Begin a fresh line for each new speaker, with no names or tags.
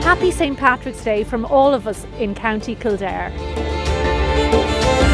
Happy St. Patrick's Day from all of us in County Kildare.